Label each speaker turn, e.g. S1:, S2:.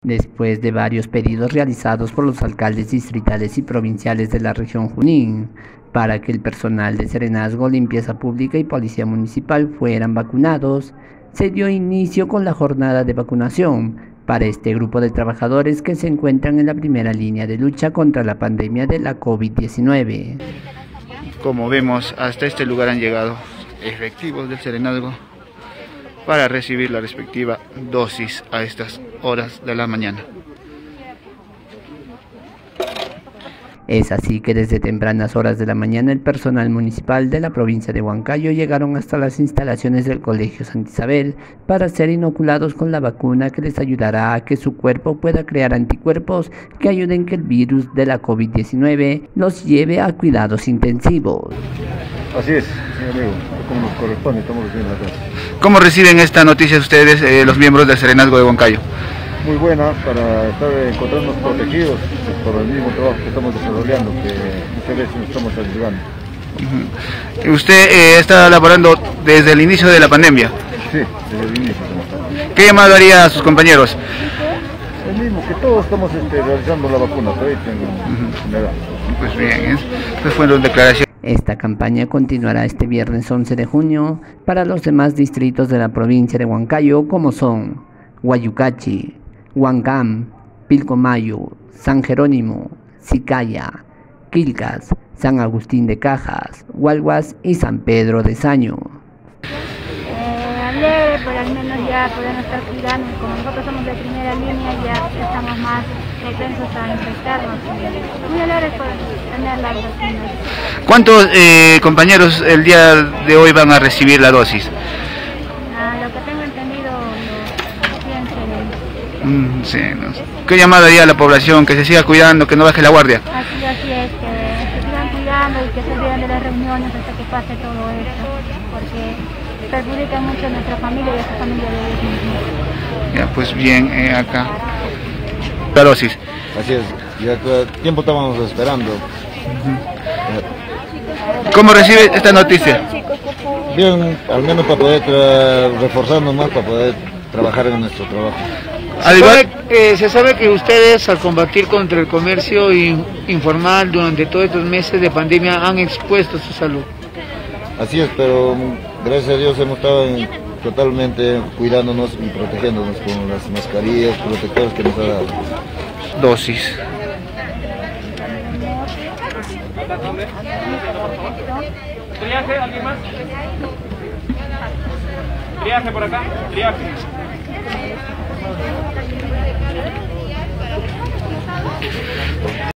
S1: Después de varios pedidos realizados por los alcaldes distritales y provinciales de la región Junín, para que el personal de Serenazgo, Limpieza Pública y Policía Municipal fueran vacunados, se dio inicio con la jornada de vacunación para este grupo de trabajadores que se encuentran en la primera línea de lucha contra la pandemia de la COVID-19.
S2: Como vemos, hasta este lugar han llegado efectivos del Serenazgo para recibir la respectiva dosis a estas horas de la mañana.
S1: Es así que desde tempranas horas de la mañana el personal municipal de la provincia de Huancayo llegaron hasta las instalaciones del Colegio Santa Isabel para ser inoculados con la vacuna que les ayudará a que su cuerpo pueda crear anticuerpos que ayuden que el virus de la COVID-19 los lleve a cuidados intensivos.
S3: Así es, señor amigo, como nos corresponde, estamos recibiendo acá.
S2: ¿Cómo reciben esta noticia ustedes, los miembros del Serenazgo de Huancayo?
S3: Muy buena para estar encontrarnos protegidos por el mismo trabajo que estamos desarrollando, que muchas veces nos estamos ayudando.
S2: ¿Usted está laborando desde el inicio de la pandemia?
S3: Sí, desde el inicio.
S2: ¿Qué llamado haría a sus compañeros?
S3: El mismo, que todos estamos realizando la vacuna, todavía en edad.
S2: Pues bien, pues fueron declaraciones.
S1: Esta campaña continuará este viernes 11 de junio para los demás distritos de la provincia de Huancayo, como son Guayucachi, Huancam, Pilcomayo, San Jerónimo, Sicaya, Quilcas, San Agustín de Cajas, Hualguas y San Pedro de Saño.
S4: Alegre, pero al menos ya podemos estar cuidando, como nosotros somos de primera línea, ya estamos más propensos a infectarnos. Muy alegres por tener la vacuna.
S2: ¿Cuántos compañeros el día de hoy van a recibir la dosis?
S4: Lo que tengo entendido,
S2: Sí, no. ¿Qué llamada haría a la población? Que se siga cuidando, que no baje la guardia.
S4: Así es, que se sigan cuidando y que se olviden de las reuniones hasta que pase todo esto, porque perjudica mucho a nuestra familia y a su familia de ellos mismos.
S2: Ya, pues bien, acá. La dosis.
S3: Así es, ya todo tiempo estábamos esperando.
S2: ¿Cómo recibe esta noticia?
S3: Bien, al menos para poder reforzarnos más, para poder trabajar en nuestro trabajo.
S5: Se sabe que ustedes, al combatir contra el comercio informal durante todos estos meses de pandemia, han expuesto su salud.
S3: Así es, pero gracias a Dios hemos estado totalmente cuidándonos y protegiéndonos con las mascarillas, protectores que nos ha dado.
S2: Dosis.
S6: ¿Triaje? ¿Alguien más? ¿Triaje por acá? ¿Triaje?